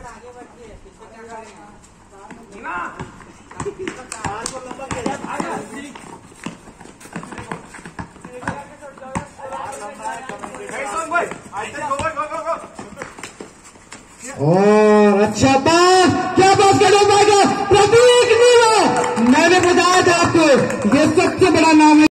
और अच्छा पास, क्या बात कर पाएगा प्रतीक नीला। मैंने बताया था आपको ये सबसे बड़ा नाम है।